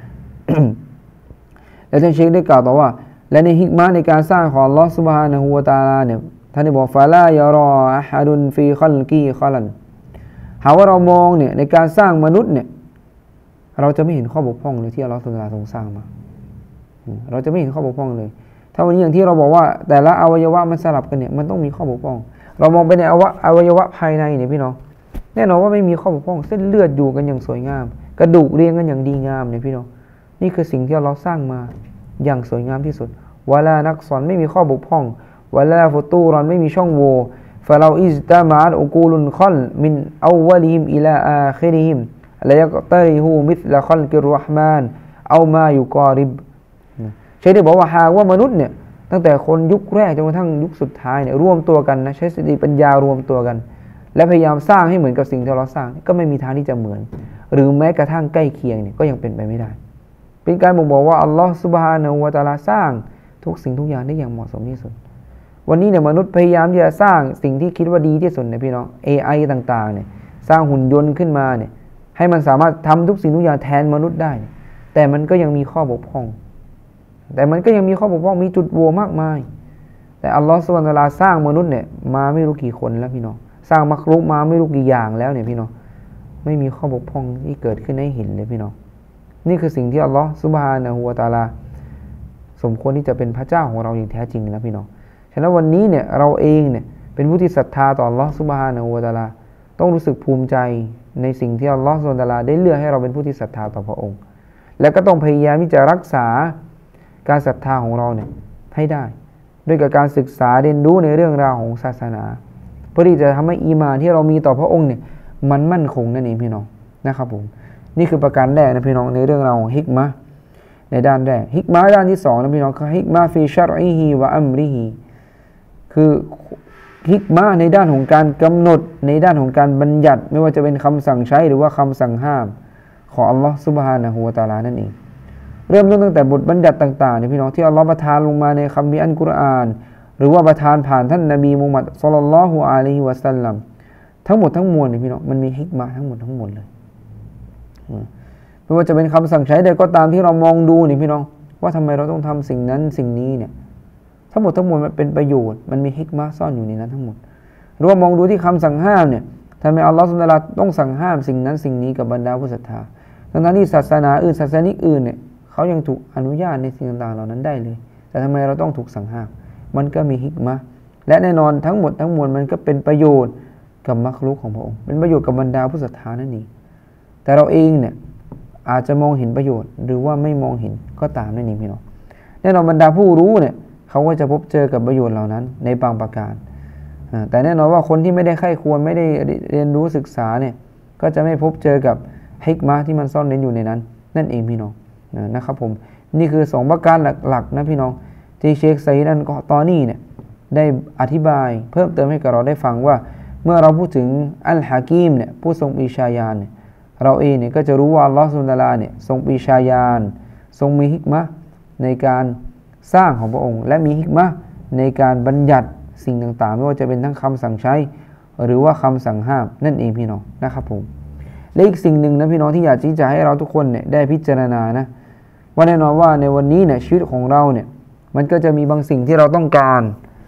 Speaker 1: และท่านเชคได้กล่าวต่อว่าและในฮิกมะห์ในการสร้างของอัลลอฮฺซุบฮานะฮูวะตะอาลาเนี่ยท่านได้บอกฟาลายารออะฮะดุนฟีคัลกีคอลันหาว่าเรามองเนี่ยในการสร้างมนุษย์เนี่ยเราจะไม่เห็นข้อบกพร่องเลยที่อัลลอฮฺซุบฮานะฮูวะตะอาลาทรงสร้างมาเราจะไม่เห็นข้อบกพร่องเลยถ้าวันนี้อย่างที่เราบอกว่าแต่ละอวัยวะมันสลับกันเนี่ยมันต้องมีข้อบกพร่องเรามองไปในอวัยวะอวัยวะภายในเนี่ยพี่น้องแน่นอนว่าไม่มีข้อบกพร่องเส้นเลือดอยู่กันอย่างสวยงามกระดูกเรียงกันอย่างดีงามเนี่ยพี่น้องนี่คือสิ่งที่อัลลอฮฺสร้างมาอย่างสวยงามที่สุดวะลานักสอนไม่มีข้อบกพร่องวะลาฟุตูรอนไม่มีช่องโหว่ฟะเราอิจตะมะอัลอุกูลุนคอลมินอาวะลิฮิมอิลาอาคิริฮิมละยักตะริฮูมิษละคอลกิรเราะห์มานเอามายุกอริบใช่ได้บอกว่าหากว่ามนุษย์เนี่ยตั้งแต่คนยุคแรกจนกระทั่งยุคสุดท้ายเนี่ยรวมตัวกันนะใช้สติปัญญารวมตัวกันและพยายามสร้างให้เหมือนกับสิ่งที่เราสร้างก็ไม่มีทางที่จะเหมือนหรือแม้กระทั่งใกล้เคียงเนี่ยก็ยังเป็นไปไม่ได้เป็นการบ่งบอกว่าอัลลอฮฺซุบฮานะฮูวะตะอาลาสร้างทุกสิ่งทุกอย่างได้อย่างเหมาะสมที่สุดวันนี้เนี่ยมนุษย์พยายามที่จะสร้างสิ่งที่คิดว่าดีที่สุดเนี่ยพี่น้อง เอ ไอ ต่างๆเนี่ยสร้างหุ่นยนต์ขึ้นมาเนี่ยให้มันสามารถทำทุกสิ่งทุกอย่างแทนมนุษย์ได้แต่มันก็ยังมีข้อบกพร่องแต่มันก็ยังมีข้อบกพร่องมีจุดโหว่มากมายแต่อัลลอฮฺซุบฮานะฮูวะตะอาลาสร้างมนุษย์เนี่ยมาไม่รู้กี่คนแล้วพี่น้องสร้างมักรุกมาไม่รู้กี่อย่างแล้วเนี่ยพี่น้องไม่มีข้อบกพร่องที่เกิดขึ้นให้เห็นเลยพี่น้องนี่คือสิ่งที่อัลลอฮฺซุบฮานะฮูวะตะอาลาสมควรที่จะเป็นพระเจ้าของเราอย่างแท้จริงนะพี่น้องฉะนั้นวันนี้เนี่ยเราเองเนี่ยเป็นผู้ที่ศรัทธาต่ออัลลอฮฺซุบฮานะฮูวะตะอาลาต้องรู้สึกภูมิใจในสิ่งที่อัลลอฮฺซุบฮานะฮูวะตะอาลาได้เลือกให้เราเป็นผู้ที่ศรัทธาต่อพระองค์และก็ต้องพยายามที่จะรักษาการศรัทธาของเราเนี่ยให้ได้ด้วยกับการศึกษาเรียนรู้ในเรื่องราวของศาสนาเพื่อที่จะทำให้อีมานที่เรามีต่อพระองค์เนี่ยมันมั่นคงนั่นเองพี่น้องนะครับผมนี่คือประการแรกนะพี่น้องในเรื่องราวของฮิกมะห์ในด้านแรกฮิกมะห์ด้านที่สองนะพี่น้องคือฮิกมะห์ฟีชัรอิฮิวะอัมริฮิคือฮิกมะห์ในด้านของการกำหนดในด้านของการบัญญัติไม่ว่าจะเป็นคำสั่งใช้หรือว่าคำสั่งห้ามของอัลลอฮฺซุบฮานะฮูวะตะอาลานั่นเองเริ่มต้นตั้งแต่บทบัญญัติต่างๆเนี่ยพี่น้องที่อัลลอฮฺประทานลงมาในคัมภีร์อัลกุรอานหรือว่าประทานผ่านท่านนบีมุฮัมมัดศ็อลลัลลอฮุอะลัยฮิวะซัลลัมทั้งหมดทั้งมวลเนี่ยพี่น้องมันมีฮิกมะห์ทั้งหมดทั้งมวลเลยไม่ว่าจะเป็นคำสั่งใช้ใดก็ตามที่เรามองดูนี่พี่น้องว่าทำไมเราต้องทำสิ่งนั้นสิ่งนี้เนี่ยทั้งหมดทั้งมวลมันเป็นประโยชน์มันมีฮิกมะห์ซ่อนอยู่ในนั้นทั้งหมดหรือว่ามองดูที่คำสั่งห้ามเนี่ยทำไมอัลลอฮฺซุบฮานะฮูวะตะอาลาต้องสั่งห้ามสิ่งนั้นสิ่งนี้กับบรรดาผู้ศรัทธาทั้งที่ศาสนาอื่นศาสนิกอื่นเนี่ยเขายังถูกอนุญาตในสิ่งต่างๆเหล่านั้นได้เลยแต่ทำไมเราต้องถูกสั่งห้ามมันก็มีฮิกมะห์และแน่นอนทั้งหมดทั้งมวลมันก็เป็นประโยชน์กับมักลุกของพระองค์เป็นประโยชน์กับบรรดาผู้ศรัทธานั่นเองแต่เราเองเนี่ยอาจจะมองเห็นประโยชน์หรือว่าไม่มองเห็นก็ตามนั่นเองพี่น้องแน่นอนบรรดาผู้รู้เนี่ยเขาก็จะพบเจอกับประโยชน์เหล่านั้นในบางประการแต่แน่นอนว่าคนที่ไม่ได้ใคร่ควรไม่ได้เรียนรู้ศึกษาเนี่ยก็จะไม่พบเจอกับฮิกมะห์ที่มันซ่อนเร้นอยู่ในนั้นนั่นเองพี่น้องนะครับผมนี่คือสองประการหลักๆนะพี่น้องที่เชคไซด์อัลกอตอนีเนี่ยได้อธิบายเพิ่มเติมให้กับเราได้ฟังว่าเมื่อเราพูดถึงอัลฮะกีมเนี่ยผู้ทรงปรีชาญาณเนี่ยเราเองเนี่ยก็จะรู้ว่าอัลลอฮฺซุบฮานะฮูวะตะอาลาเนี่ยทรงปรีชาญาณทรงมีฮิกมะห์ในการสร้างของพระองค์และมีฮิกมะห์ในการบัญญัติสิ่งต่างๆไม่ว่าจะเป็นทั้งคำสั่งใช้หรือว่าคำสั่งห้ามนั่นเองพี่น้องนะครับผมและอีกสิ่งหนึ่งนะพี่น้องที่อยากที่จะให้เราทุกคนเนี่ยได้พิจารณานะว่าแน่นอนว่าในวันนี้เนี่ยชีวิตของเราเนี่ยมันก็จะมีบางสิ่งที่เราต้องการ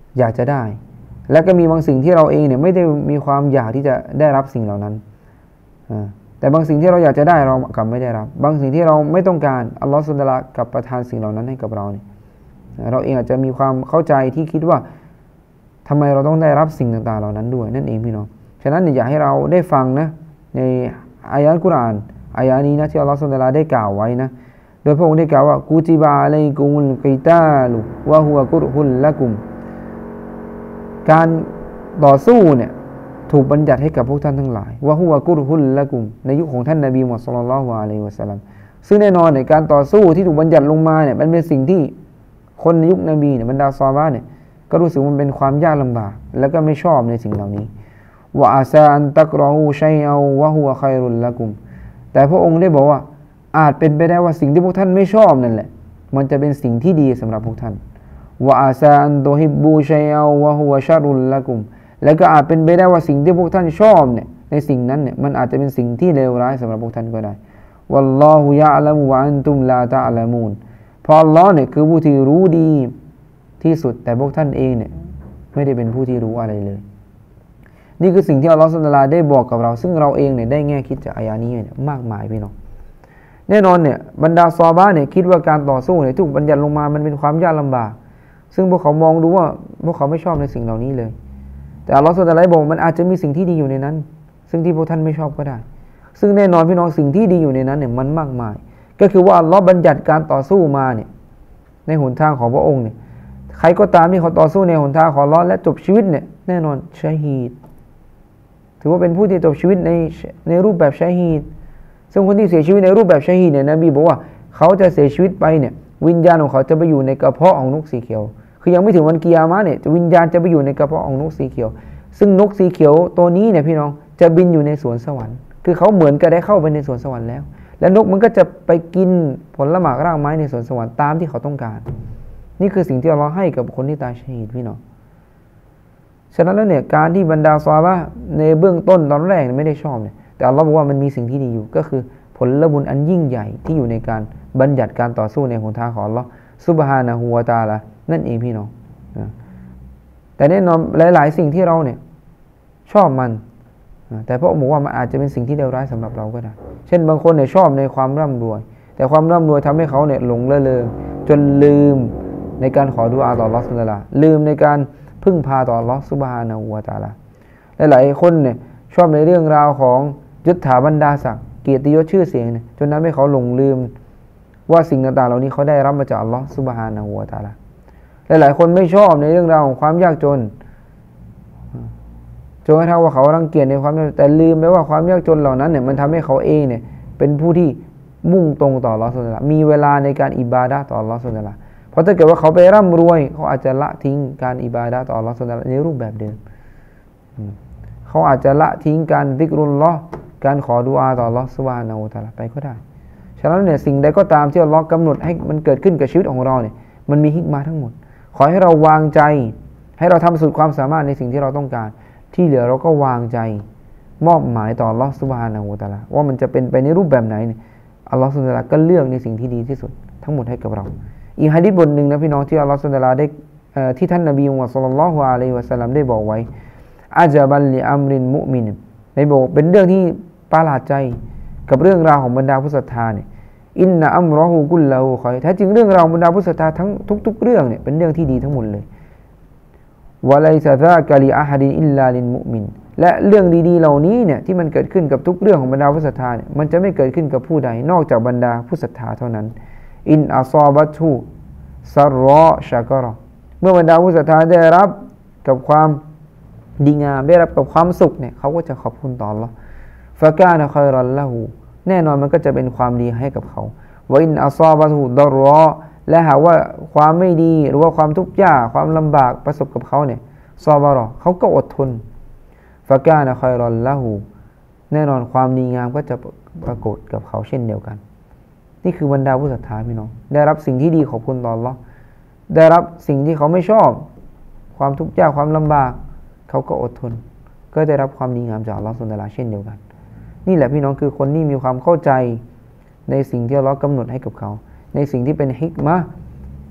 Speaker 1: อยากจะได้และก็มีบางสิ่งที่เราเองเนี่ยไม่ได้มีความอยากที่จะได้รับสิ่งเหล่านั้นแต่บางสิ่งที่เราอยากจะได้เรากลับไม่ได้รับบางสิ่งที่เราไม่ต้องการอัลลอฮฺซุบฮานะฮูวะตะอาลากลับประทานสิ่งเหล่านั้นให้กับเราเนี่ยเราเองอาจจะมีความเข้าใจที่คิดว่าทำไมเราต้องได้รับสิ่งต่างๆเหล่านั้นด้วยนั่นเองพี่น้องฉะนั้นอยากให้เราได้ฟังนะในอายะห์อัลกุรอานอายะห์นี้นะที่อัลลอฮฺซุบฮานะฮูวะตะอาลาได้กล่าวไว้นะโดยพระองค์ได้กล่าวว่ากุติบะอะลัยกุมุลกิตาลุวะฮุวะกุรฮุลละกุมการต่อสู้เนี่ยถูกบัญญัติให้กับพวกท่านทั้งหลายวะฮุวะกุรฮุลละกุมในยุคของท่านนบีมุฮัมมัดศ็อลลัลลอฮุอะลัยฮิวะซัลลัมซึ่งแน่นอนในการต่อสู้ที่ถูกบัญญัติลงมาเนี่ยมันเป็นสิ่งที่คนในยุคนบีเนี่ยบรรดาซอฮาบะห์เนี่ยก็รู้สึกมันเป็นความยากลำบากแล้วก็ไม่ชอบในสิ่งเหล่านี้วะอาซาอันตักรอฮูชัยอัลวะฮุวะค็อยรุลละกุมแต่พระองค์ได้บอกว่าอาจเป็นไปได้ว่าสิ่งที่พวกท่านไม่ชอบนั่นแหละมันจะเป็นสิ่งที่ดีสำหรับพวกท่านวะอาซาอันตุฮิบบูชัยอัลวะฮุวะชัรรุลละกุมแล้วก็อาจเป็นไปได้ว่าสิ่งที่พวกท่านชอบเนี่ยในสิ่งนั้นเนี่ยมันอาจจะเป็นสิ่งที่เลวร้ายสำหรับพวกท่านก็ได้วัลลอฮุยะอ์ละมุวะอันตุมลาตะอ์ละมูนเพราะอัลลอฮ์เนี่ยคือผู้ที่รู้ดีที่สุดแต่พวกท่านเองเนี่ยไม่ได้เป็นผู้ที่รู้อะไรเลยนี่คือสิ่งที่อัลลอฮฺซุบฮานะฮูวะตะอาลาได้บอกกับเราซึ่งเราเองเนี่ยได้แง่คิดจากอายะนี้เนี่ยมากมายพี่น้องแน่นอนเนี่ยบรรดาซอฮาบะห์เนี่ยคิดว่าการต่อสู้เนี่ยถูกบัญญัติลงมามันเป็นความยากลำบากซึ่งพวกเขามองดูว่าพวกเขาไม่ชอบในสิ่งเหล่านี้เลยแต่อัลลอฮฺซุบฮานะฮูวะตะอาลาบอกมันอาจจะมีสิ่งที่ดีอยู่ในนั้นซึ่งที่พวกท่านไม่ชอบก็ได้ซึ่งแน่นอนพี่น้องสิ่งที่ดีอยู่ในนั้นเนี่ยมันมากมายก็คือว่าอัลลอฮฺบัญญัติการต่อสู้มาเนี่ยในหนทางของพระองค์เนี่ยใครก็ตามที่เขาต่อสู้ในหนทางของอัลลอฮฺและจบชีวิตเนี่ยแน่นอนชะฮีดถือว่าเป็นผู้ที่จบชีวิตในในรูปแบบชะฮีดซึ่งคนที่เสียชีวิตในรูปแบบชะฮีดเนี่ยนบีบอกว่าเขาจะเสียชีวิตไปเนี่ยวิญญาณของเขาจะไปอยู่ในกระเพาะของนกสีเขียวคือยังไม่ถึงวันกิยามะห์เนี่ยวิญญาณจะไปอยู่ในกระเพาะของนกสีเขียวซึ่งนกสีเขียวตัวนี้เนี่ยพี่น้องจะบินอยู่ในสวนสวรรค์คือเขาเหมือนกับได้เข้าไปในสวนสวรรค์แล้วและนกมันก็จะไปกินผลหมากรากไม้ในสวนสวรรค์ตามที่เขาต้องการนี่คือสิ่งที่อัลเลาะห์ให้กับคนที่ตายชะฮีดพี่น้องฉะนั้นแล้วเนี่ยการที่บรรดาซอฮาบะห์ในเบื้องต้นตอนแรกไม่ได้ชอบเนี่ยแต่อัลเลาะห์บอกว่ามันมีสิ่งที่ดีอยู่ก็คือผลบุญอันยิ่งใหญ่ที่อยู่ในการบัญญัติการต่อสู้ในหนทางของอัลเลาะห์ซุบฮานะฮูวะตะอาลานั่นเองพี่น้องแต่แน่นอนหลายๆสิ่งที่เราเนี่ยชอบมันแต่พระองค์บอกว่ามันอาจจะเป็นสิ่งที่เลวร้ายสำหรับเราก็ได้เช่นบางคนเนี่ยชอบในความร่ำรวยแต่ความร่ำรวยทำให้เขาเนี่ยหลงละเลงจนลืมในการขอดุอาต่ออัลเลาะห์ซุบฮานะฮูวะตะอาลาลืมในการพึ่งพาต่ออัลเลาะห์ซุบฮานะฮูวะตะอาลาหลายๆคนเนี่ยชอบในเรื่องราวของยศถาบรรดาศักดิ์เกียรติยศชื่อเสียงเนี่ยจนทำให้เขาหลงลืมว่าสิ่งต่างๆเหล่านี้เขาได้รับมาจากอัลเลาะห์ซุบฮานะฮูวะตะอาลาหลายๆคนไม่ชอบในเรื่องราวของความยากจนจนกระทั่งว่าเขารังเกียจในความแต่ลืมไปว่าความยากจนเหล่านั้นเนี่ยมันทำให้เขาเองเนี่ยเป็นผู้ที่มุ่งตรงต่ออัลเลาะห์ซุบฮานะฮูวะตะอาลามีเวลาในการอิบาดะห์ต่ออัลเลาะห์ซุบฮานะฮูวะตะอาลาเพราะถ้าเกิดว่าเขาไปร่ำรวยเขาอาจจะละทิ้งการอิบาดะห์ต่ออัลเลาะห์ซุบฮานะฮูวะตะอาลาในรูปแบบเดิมเขาอาจจะละทิ้งการซิกรุลลอฮ์การขอดุอาต่ออัลเลาะห์ซุบฮานะฮูวะตะอาลาไปก็ได้ฉะนั้นเนี่ยสิ่งใดก็ตามที่อัลเลาะห์กำหนดให้มันเกิดขึ้นกับชีวิตของเราเนี่ยมันมีฮิกมาทั้งหมดขอให้เราวางใจให้เราทำสุดความสามารถในสิ่งที่เราต้องการที่เหลือเราก็วางใจมอบหมายต่ออัลเลาะห์ซุบฮานะฮูวะตะอาลาว่ามันจะเป็นไปในรูปแบบไหนเนี่ยอัลเลาะห์ซุบฮานะฮูวะตะอาลาก็เลือกในสิ่งที่ดีที่สุดทั้งหมดให้กับเราอีกหะดีษบทหนึ่งนะพี่น้องที่อัลเลาะห์ซุบฮานะฮูวะตะอาลาได้ที่ท่านนบีมุฮัมมัดศ็อลลัลลอฮุอะลัยฮิวะซัลลัมได้บอกไว้อาจาบันลิอัมรินมุมินได้บอกเป็นเรื่องที่ประหลาดใจกับเรื่องราวของบรรดาผู้ศรัทธาเนี่ยอินนะอัมรอฮูกุลลาฮูค็อยรแท้จริงเรื่องราวบรรดาผู้ศรัทธาทั้งทุกๆเรื่องเนี่ยเป็นเรื่องที่ดีทั้งหมดเลยวะไลซะซากะลิอะฮัดินอิลลาลิลมุมินและเรื่องดีๆเหล่านี้เนี่ยที่มันเกิดขึ้นกับทุกเรื่องของบรรดาผู้ศรัทธาเนี่ยมันจะไม่เกิดขึ้นกับผู้ใดนอกจากบรรดาผู้ศรัทธาเท่านั้นอินอัศอบัตุซัรรอชะกะรอเมื่อบรรดาผู้ศรัทธาได้รับกับความดีงามได้รับกับความสุขเนี่ยเขาก็จะขอบคุณต่ออัลเลาะห์ฟะกานะค็อยรัลละฮูแน่นอนมันก็จะเป็นความดีให้กับเขาวะอินอัศอบะตุดอรรอและหากว่าความไม่ดีหรือว่าความทุกข์ยากความลำบากประสบกับเขาเนี่ยซอบะรอเขาก็อดทนฟะกานะค็อยรัลละฮูแน่นอนความดีงามก็จะปรากฏกับเขาเช่นเดียวกันนี่คือบรรดาผู้ศรัทธาพี่น้องได้รับสิ่งที่ดีขอบคุณต่ออัลเลาะห์ได้รับสิ่งที่เขาไม่ชอบความทุกข์ยากความลำบากเขาก็อดทนก็ได้รับความดีงามจากอัลเลาะห์ซุบฮานะฮูวะตะอาลาเช่นเดียวกันนี่แหละพี่น้องคือคนที่มีความเข้าใจในสิ่งที่อัลเลาะห์กำหนดให้กับเขาในสิ่งที่เป็นฮิกมะห์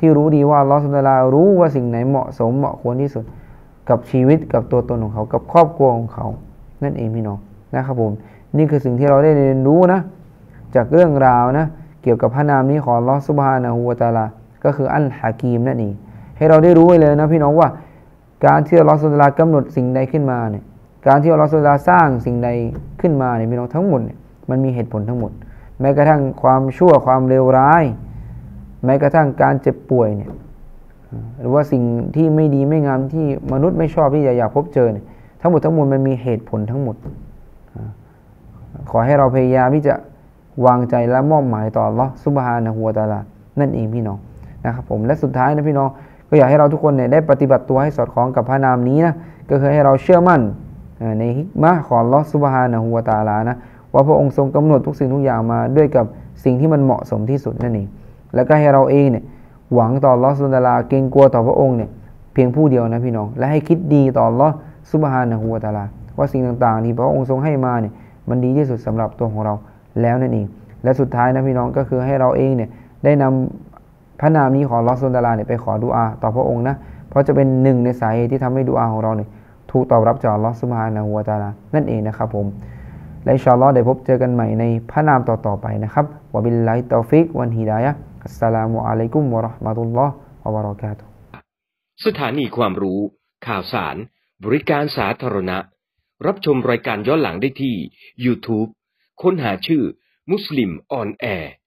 Speaker 1: ที่รู้ดีว่าอัลลอฮฺซุบฮานะฮูวะตะอาลารู้ว่าสิ่งไหนเหมาะสมเหมาะควรที่สุดกับชีวิตกับตัวตนของเขากับครอบครัวของเขานั่นเองพี่น้องนะครับผมนี่คือสิ่งที่เราได้เรียนรู้นะจากเรื่องราวนะเกี่ยวกับพระนามนี้ของอัลลอฮฺซุบฮานะฮูวะตะอาลาก็คืออัลฮะกีมนั่นเองให้เราได้รู้ไว้เลยนะพี่น้องว่าการที่อัลลอฮฺซุบฮานะฮูวะตะอาลากำหนดสิ่งใดขึ้นมาเนี่ยการที่อัลลอฮฺซุบฮานะฮูวะตะอาลาสร้างสิ่งใดขึ้นมาเนี่ยพี่น้องทั้งหมดเนี่ยมันมีเหตุผลทั้งหมดแม้กระทั่งความชั่วความเลวร้ายแม้กระทั่งการเจ็บป่วยเนี่ยหรือว่าสิ่งที่ไม่ดีไม่งามที่มนุษย์ไม่ชอบที่จะอยากพบเจอเนี่ยทั้งหมดทั้งมวลมันมีเหตุผลทั้งหมดขอให้เราพยายามที่จะวางใจและมอบหมายต่ออัลเลาะห์ซุบฮานะฮูวะตะอาลานั่นเองพี่น้องนะครับผมและสุดท้ายนะพี่น้องก็อยากให้เราทุกคนเนี่ยได้ปฏิบัติตัวให้สอดคล้องกับพระนามนี้นะก็คือให้เราเชื่อมั่นในฮิกมะห์ของอัลเลาะห์ซุบฮานะฮูวะตะอาลานะว่าพระองค์ทรงกำหนดทุกสิ่งทุกอย่างมาด้วยกับสิ่งที่มันเหมาะสมที่สุดนั่นเองแล้วก็ให้เราเองเนี่ยหวังต่ออัลเลาะห์ซุบฮานะฮูวะตะอาลาเกรงกลัวต่อพระองค์เนี่ยเพียงผู้เดียวนะพี่น้องและให้คิดดีต่ออัลเลาะห์ซุบฮานะฮูวะตะอาลาว่าสิ่งต่างๆที่พระองค์ทรงให้มาเนี่ยมันดีที่สุดสำหรับตัวของเราแล้วนั่นเองและสุดท้ายนะพี่น้องก็คือให้เราเองเนี่ยได้นำพระนามนี้ของอัลเลาะห์ซุบฮานะฮูวะตะอาลาเนี่ยไปขอดุอาต่อพระองค์นะเพราะจะเป็นหนึ่งในสาเหตุที่ทำให้ดุอาของเราเนี่ยถูกตอบรับจากอัลเลาะห์ซุบฮานะฮูวะตะอาลานั่นเองนะครับผมและอินชาอัลเลาะห์ได้พบเจอกันใหม่ในพระนามต่อๆไปนะครับวะบิลลาฮิตตอฟิกวันฮิดายะฮ์อัสสลามุอะลัยกุมวะเราะห์มะตุลลอฮ์วะบะเราะกาตุฮ์
Speaker 2: สถานีความรู้ข่าวสารบริการสาธารณะรับชมรายการย้อนหลังได้ที่ YouTube ค้นหาชื่อมุสลิมออนแอร์